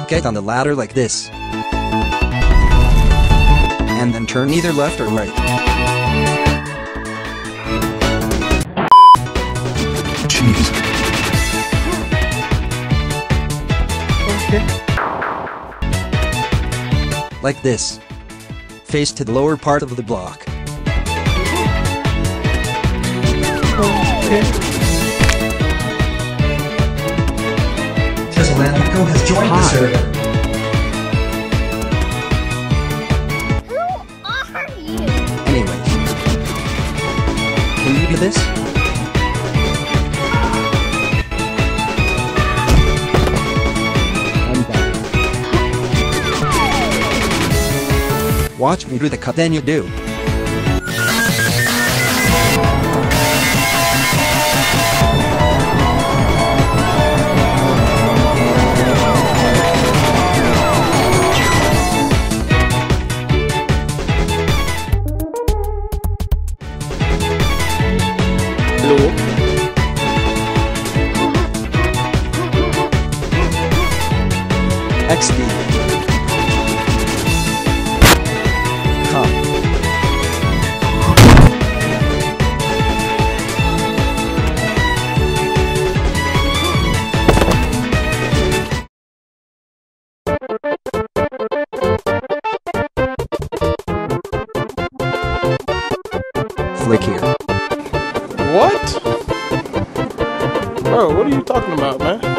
get on the ladder like this. And then turn either left or right. Jeez. Okay. Like this. Face to the lower part of the block. Okay. Teslalandico has joined the server. Who are you? Anyways. Can you do this? I'm done. Watch me do the cut, then you do. XD. Come. Flick here. What? Bro, what are you talking about, man?